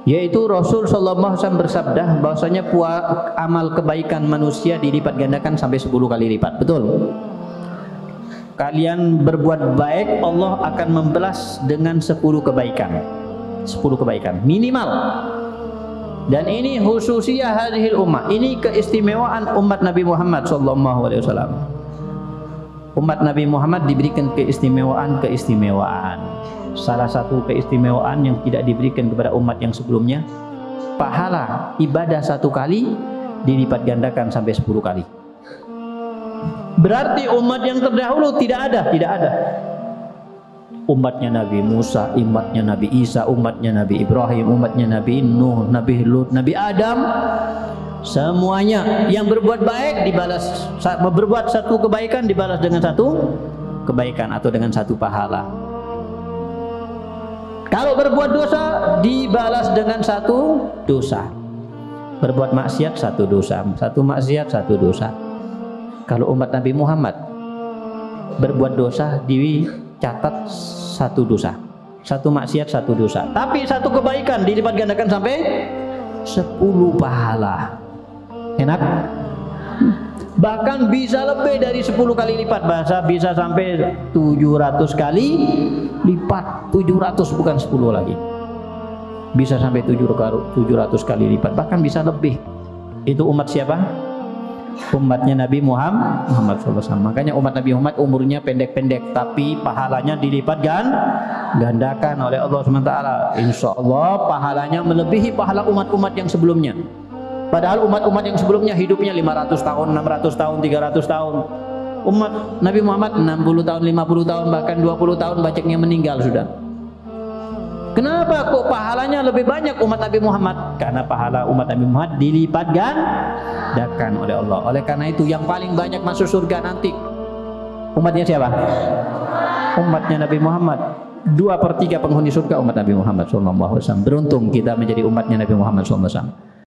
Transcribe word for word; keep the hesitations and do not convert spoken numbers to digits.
Yaitu Rasul Shallallahu Alaihi Wasallam bersabda bahwasanya amal kebaikan manusia dilipat gandakan sampai sepuluh kali lipat. Betul? Kalian berbuat baik, Allah akan membalas dengan sepuluh kebaikan. sepuluh kebaikan minimal. Dan ini khususiyah hadhil ummah. Ini keistimewaan umat Nabi Muhammad Shallallahu Alaihi Wasallam. Umat Nabi Muhammad diberikan keistimewaan-keistimewaan. Salah satu keistimewaan yang tidak diberikan kepada umat yang sebelumnya, pahala ibadah satu kali dilipat gandakan sampai sepuluh kali. Berarti umat yang terdahulu tidak ada, tidak ada. Umatnya Nabi Musa, umatnya Nabi Isa, umatnya Nabi Ibrahim, umatnya Nabi Nuh, Nabi Lut, Nabi Adam, semuanya yang berbuat baik dibalas, berbuat satu kebaikan dibalas dengan satu kebaikan atau dengan satu pahala. Kalau berbuat dosa dibalas dengan satu dosa. Berbuat maksiat satu dosa, satu maksiat satu dosa. Kalau umat Nabi Muhammad berbuat dosa dicatat satu dosa, satu maksiat satu dosa, tapi satu kebaikan dilipat gandakan sampai sepuluh pahala. Enak? Bahkan bisa lebih dari sepuluh kali lipat, bahasa bisa sampai tujuh ratus kali lipat. Tujuh ratus bukan sepuluh lagi, bisa sampai tujuh ratus kali lipat, bahkan bisa lebih. Itu umat siapa? Umatnya Nabi Muhammad Muhammad shallallahu alaihi wasallam. Makanya umat Nabi Muhammad umurnya pendek-pendek, tapi pahalanya dilipat gandakan oleh Allah subhanahu wa taala. Insya Allah pahalanya melebihi pahala umat-umat yang sebelumnya. Padahal umat-umat yang sebelumnya hidupnya lima ratus tahun, enam ratus tahun, tiga ratus tahun. Umat Nabi Muhammad enam puluh tahun, lima puluh tahun, bahkan dua puluh tahun baceknya meninggal sudah. Kenapa kok pahalanya lebih banyak umat Nabi Muhammad? Karena pahala umat Nabi Muhammad dilipat gandakan oleh Allah. Oleh karena itu yang paling banyak masuk surga nanti umatnya siapa? Umatnya Nabi Muhammad. Dua per tiga penghuni surga umat Nabi Muhammad shallallahu alaihi wasallam. Beruntung kita menjadi umatnya Nabi Muhammad shallallahu alaihi wasallam.